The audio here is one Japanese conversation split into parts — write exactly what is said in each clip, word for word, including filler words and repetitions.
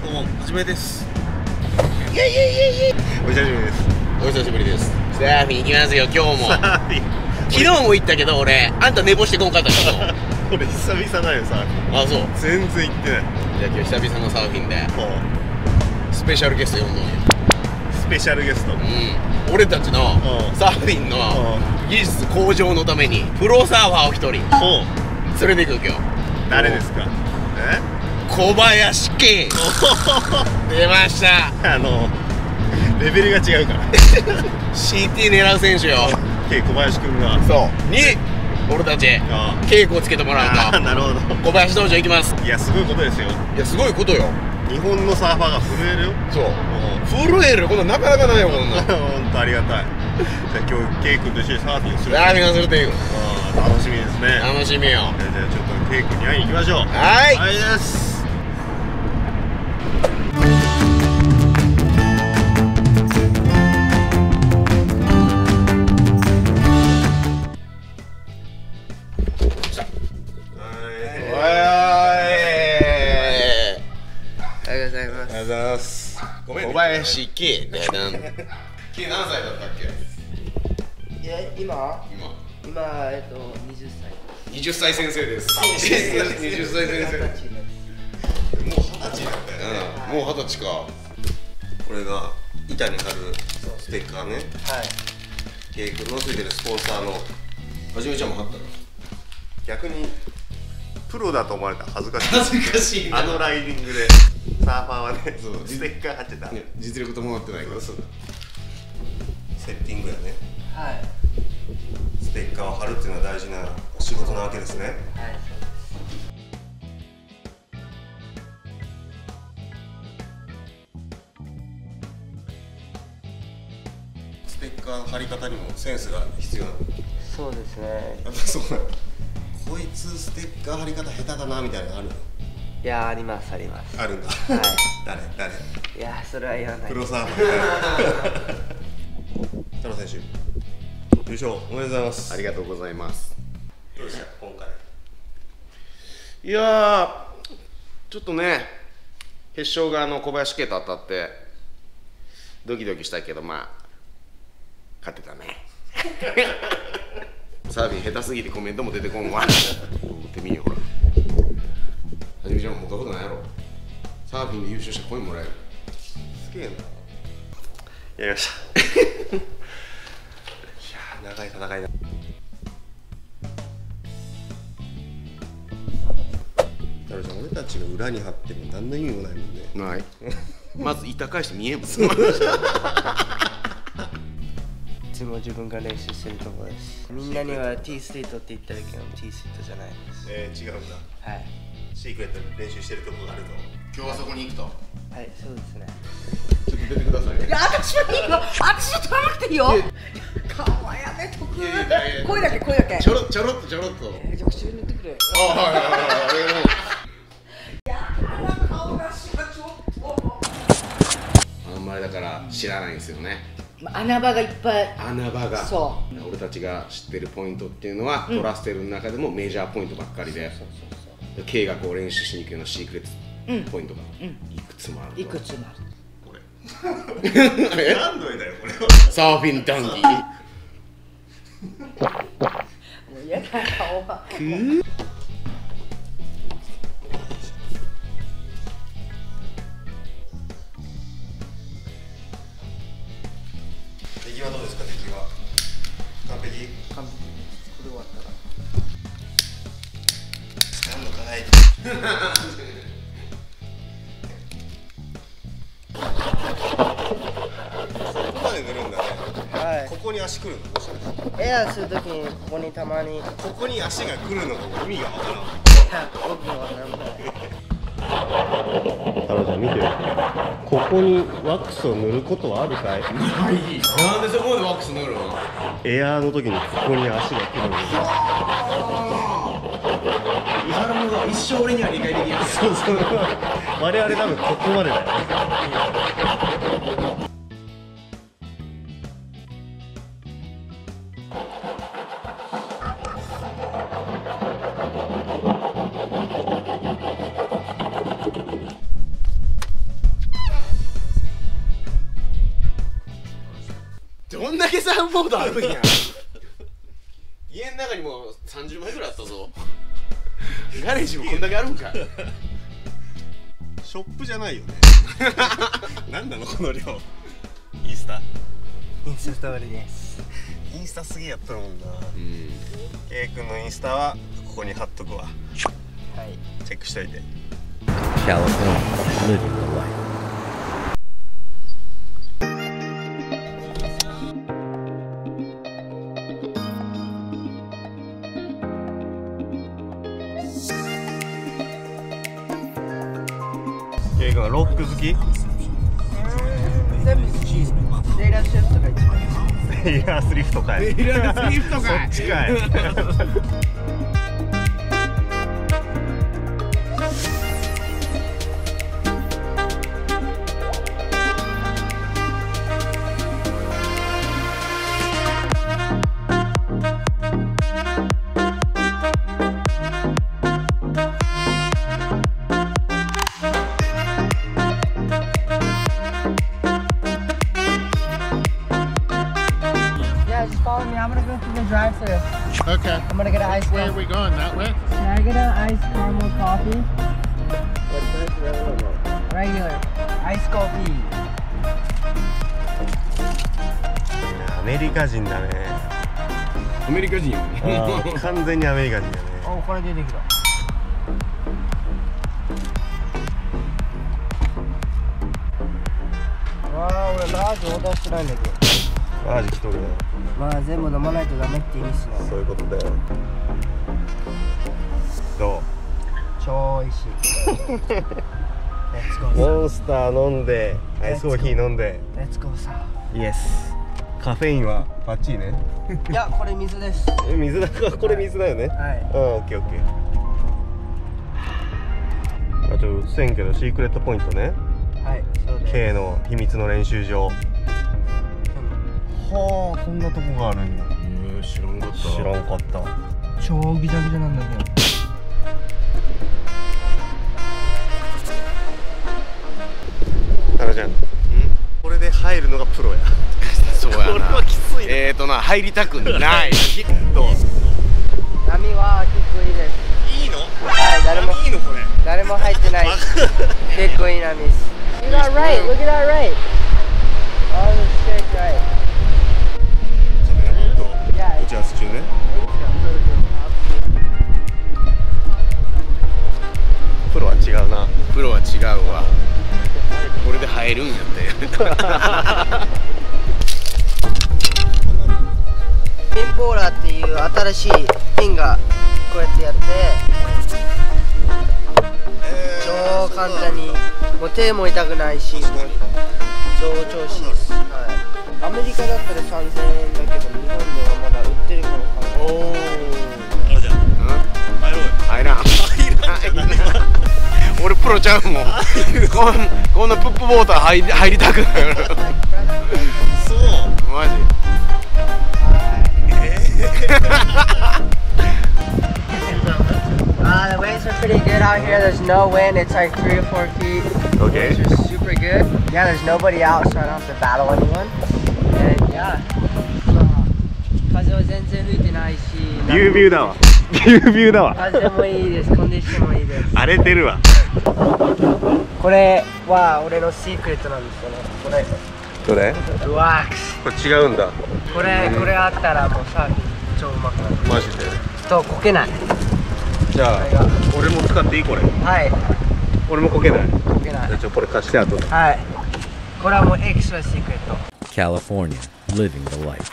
どうも、はじめです。 イエイイエイイエイイエイ。 お久しぶりです。 お久しぶりです。サーフィン行きますよ、今日も。 サーフィン。 昨日も行ったけど、俺、あんた寝坊してこんかったけど。 俺、久々だよ、サーフィン。 あ、そう。 全然行ってない。 じゃあ今日久々のサーフィンで、スペシャルゲスト呼んどんよ。 スペシャルゲスト。うん。 俺たちのサーフィンの技術向上のために、プロサーファーを一人、連れて行く今日。 誰ですか？え？ 小林圭。出ました。 あのレベルが違うから。 シーティー 狙う選手よ。 K小林くんが。 そうに俺たち稽古をつけてもらうと。 なるほど。 小林道場行きます。いやすごいことですよ。 いやすごいことよ。 日本のサーファーが震えるよ。そう震える。こんななかなかないよこんな。 本当ありがたい。じゃあ今日 K 君と一緒にサーフィンをする。 サーフィンをするっていう。 楽しみですね。 楽しみよ。 じゃあちょっと K 君に会いに行きましょう。 はい。 はいです。 小林圭だよな。圭何歳だったっけ？ いや今今今えっとにじゅっさい。 にじゅっさい先生です。にじゅっさい先生。もう二十歳だったよね。もう二十歳か。 これが板に貼るステッカーね。はい。K君のついてるスポンサーの。 はじめちゃんも貼ったの？ 逆にプロだと思われたら恥ずかしい。 恥ずかしい。あのライディングで。サーファーはね、ステッカー貼っちゃった。 実力伴ってないから。 セッティングやね。 はい。 ステッカーを貼るっていうのは大事な仕事なわけですね。はい。ステッカーの貼り方にもセンスが必要なの。 そうですね。 やっぱそうなの。こいつステッカー貼り方下手だなみたいなのあるの？ いやありますあります。 あるんだ。はい。誰誰？ いやそれは言わない。 プロサーファー。田野選手。優勝おめでとうございます。 ありがとうございます。 どうでした今回？ いやーちょっとね決勝があの小林圭と当たってドキドキしたけどまあ勝てたね。サーフィン下手すぎてコメントも出てこんわ。ってみよほら。はじめちゃんも持ったことないやろ。サーフィンで優勝したらコインもらえる。 すげえな。やりました。いやー長い戦いだ。太郎ちゃん俺たちが裏に張っても何の意味もないもんね。 ない。まず板返して見えんもん。いつも自分が練習してるところです。みんなには T ステートって言っただけど T ステートじゃないです。 えー、違うんだ。 はい。 シークレットで練習してるところがあると。 今日はそこに行くと。 はい、そうですね。 ちょっと出てください。 いや、私はいいよ。私は取らなくていいよ。顔はやめとく。声だけ、声だけ。 ちょろ、ちょろっと、ちょろっと。 えー、じゃあ、口に塗ってくれ。 あ、はい、はい、はい、はい。 いや、顔出しがちょっと。 あんまりだから知らないんですよね。 穴場がいっぱい。 穴場が。 そう。 俺たちが知ってるポイントっていうのは、トラステルの中でもメジャーポイントばっかりで。K がこう練習しに行くようなシークレットポイントがいくつもある。 いくつもある。 これ。何度だよこれは。 サーフィン談義。 もう嫌だ顔は。 出来はどうですか出来は。完璧？ 完璧です。これ終わったら。 使うのかい。ここまで塗るんだね。はい。ここに足来るのもしかして。 エアーするときにここにたまに。 ここに足が来るのが意味がわからん。 いや、僕もわかんない。 太郎ちゃん見てよ。ここにワックスを塗ることはあるかい？ ない。なんでそこまでワックス塗るの？ エアーの時にここに足が来るの。 伊原のが一生俺には理解できない。 そうそう。我々多分ここまでだよ。 計算モードあるんや。家の中にもさんじゅうまいぐらいあったぞ。ガレージもこんだけあるんか。 ショップじゃないよね。なんなのこの量。インスタインスタストーリーです。 インスタすげえやったもんな。 うん。 A 君のインスタはここに貼っとくわ。 はい。 チェックしといて。 California, living the life. A 君はロック好き？ 全部好き。レイラーシェフとか一番好レイヤースリフトかい。 レイラースリフトかい。 そっちかい。 I'm gonna go through the drive-thru. Okay. I'm gonna get an iced Where are coffee. we going? That way? Can I get an iced caramel coffee? Regular. Iced coffee. アメリカ人だね。 アメリカ人よね。 完全にアメリカ人だね。 お、これ出てきた。わあ、俺ラージオーダーしてないんだけど。 ラージ来とるよ。 まあ全部飲まないとダメって意味っすね。 そういうことだよ。どう？ 超美味しい。Let's go. モンスター飲んで、アイスコーヒー飲んで。 Let's go さ。 イエス。カフェインはバッチリね。 いや、これ水です。 え、水だか、これ水だよね。 はい。 うん、オッケーオッケー。あ、ちょっと映せんけど、シークレットポイントね。 はい、そうです。 K の秘密の練習場。はあ、そんなとこがあるんや。 えー、知らんかった。 知らんかった。 超ギザギザなんだけど。 タナちゃん、これで入るのがプロや。 そうやな。 これはきついな。 えーとな、入りたくない。 どう？ 波は結構いいです。 いいの？ はい、誰もいいのこれ。 誰も入ってない。結構いい波です。You got right. Look at that right. Oh, the shit right. カメラマンと打ち合わせ中ね。プロは違うな。 プロは違うわ。これで入るんやって。 ピンポーラーっていう新しいピンがこうやってやって、超簡単にもう手も痛くないし、超調子いいです。はい。アメリカだったらさんぜんえんだけど日本ではまだ売ってるかもわかんない。 おお。あれじゃん。入ろうよ。 入らん。入らん。俺プロちゃうもん。こんこんなプップウォーター入り入りたくない。 そう。 マジ。 Uh, the waves are pretty good out here. There's no wind. It's like three or four feet. Okay. The waves are super good. Yeah, there's nobody out, so I don't have to battle anyone. And yeah. 風は全然吹いてないし。 ビュービューだわ。ビュービューだわ。 風もいいです。コンディションもいいです。 荒れてるわ。 これは俺のシークレットなんですよね。これ。 どれ？ ルワックス。 これ違うんだ。 これこれあったらもうサーフィン超うまくなる。 マジで。 とこけない。 じゃあ俺も使っていいこれ？ はい。 俺もこけない。 こけない。 じゃあちょこれ貸して後で。 はい。これはもうエクストラシークレット。 California, living the life.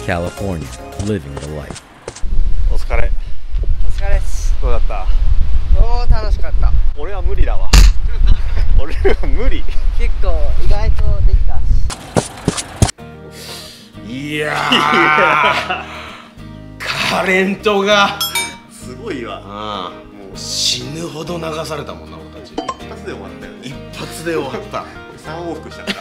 California, living the life. お疲れ。 お疲れっす。 どうだった？ おー楽しかった。 俺は無理だわ。俺は無理。 結構意外とできたっす。 いやーカレントがすごいわ。 ああもう死ぬほど流されたもんな俺たち。 一発で終わったよね。 一発で終わった三往復したから。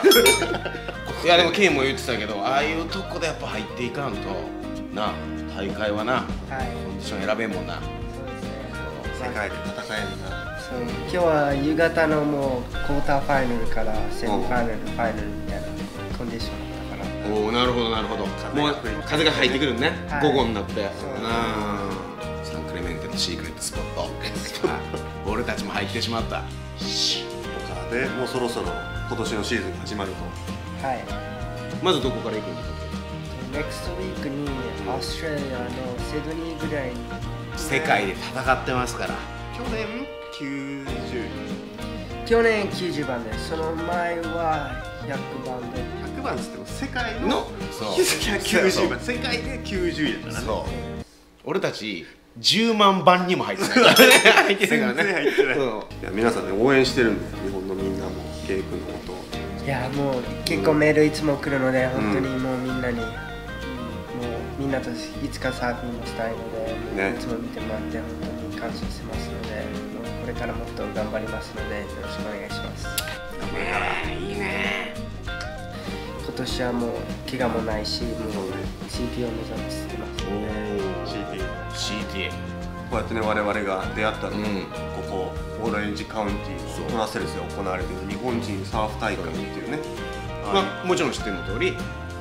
いやでもケイも言ってたけど、ああいうとこでやっぱ入っていかんとな、大会はな、 はい。 コンディション選べんもんな。 そうですね。 世界で戦えるな。 そう今日は夕方のもうクォーターファイナルからセミファイナル、ファイナルみたいなコンディションだったから。 おおなるほどなるほど。もう風が入ってくるね、 はい午後になって。 そうなサンクレメンテのシークレットスポットはい俺たちも入ってしまった。シここからでもうそろそろ今年のシーズンが始まると。 はい。 まずどこから行くんだっネクストウィークにオーストラリアのシドニーぐらいにけ？世界で戦ってますから。 去年きゅうじゅう。 去年きゅうじゅうばんで、その前はひゃくばんで。 ひゃくばんつっても世界ののそうきゅうじゅうばん、世界できゅうじゅういだからね。 そう俺たちじゅうまんばんにも入ってないからね。入ってないからね。 全然入ってない。 そういや皆さんね応援してるんだよ、日本のみんなもケイ君のことを。 いやもう結構メールいつも来るので、本当にもうみんなに、うんもうみんなといつかサーフィンもしたいので、 ねいつも見てもらって本当に感謝してますので、もうこれからもっと頑張りますのでよろしくお願いします。 頑張るからいいね。 今年はもう怪我もないし、もうそうねシーティー を目指してますので、 シーティー。 シーティーこうやってね我々が出会ったの、 うんここオレンジカウンティーのトラセルスで行われている日本人サーフ大会っていうね、 まあもちろん知ってるの通り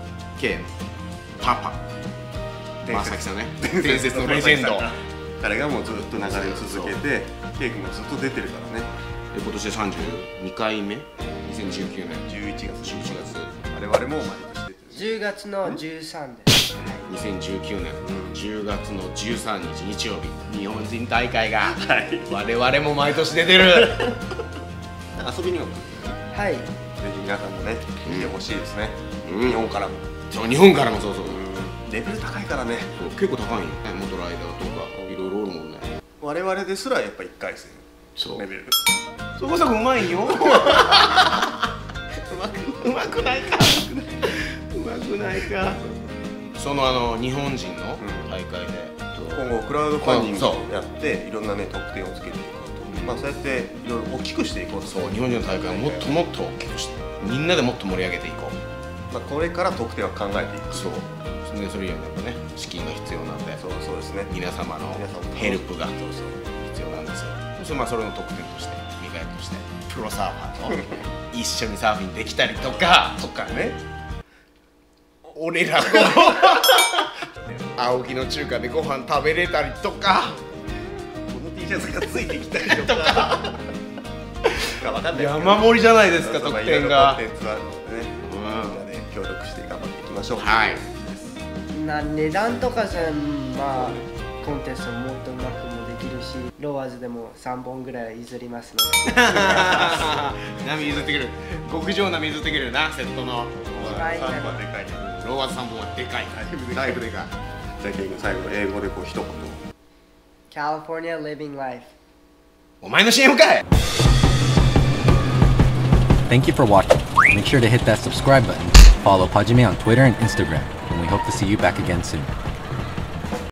K のパパまさきさんね、伝説のレジェンド。 彼がもうずっと流れを続けて、ケイ君もずっと出てるからね。 で今年でさんじゅうにかいめ、にせんじゅうきゅうねんじゅういちがつじゅういちがつ、 我々も毎年出てる。 じゅうがつのじゅうさんです。 にせんじゅうきゅうねんじゅうがつのじゅうさんにち日曜日、日本人大会が我々も毎年出てる。 遊びにも来る。 はい。 ぜひ皆さんもね見てほしいですね、 うん日本からも。 そう日本からもそうそう、 レベル高いからね。 そう結構高いよね。元ライダーとかいろいろおるもんね。 我々ですらやっぱいっかい戦そうレベル。 そこそこうまいよ。うまくうまくないか。うまくないか。そのあの日本人の大会で、 今後クラウドファンディングそうをやっていろんなね得点をつけていこうと、まあそうやっていろいろ大きくしていこうと。 そう日本人の大会をもっともっと大きくしてみんなでもっと盛り上げていこう。 まあこれから得点は考えていく。 そうでそれにはやっぱね資金が必要なんで、 そうそうですね。 皆様の皆さんもヘルプがそうそう必要なんですよ。そしてまあそれの特典として見返りとしてプロサーファーと一緒にサーフィンできたりとかとかね、俺らと青木の中華でご飯食べれたりとか、 この T シャツがついてきたりとかわかんないですけど山盛りじゃないですかそうそう特典が。 まあいろいろコンテンツがあるのでね、みんなで協力して頑張っていきましょう。 はいな値段とかさ、まあコンテストももっとうまくもできるし、ロワーズでもさんぼんぐらい譲りますので。 波譲ってくる、極上波譲ってくるなセットの。 はいサーフはでかいね。 ローワーズさんぼんはでかい。だいぶでかい。 じゃあケイ君最後英語でこう一言。 California living life。 お前の シーエム かい。 Thank you for watching. Make sure to hit that subscribe button. Follow Pajime on Twitter and Instagram, and we hope to see you back again soon.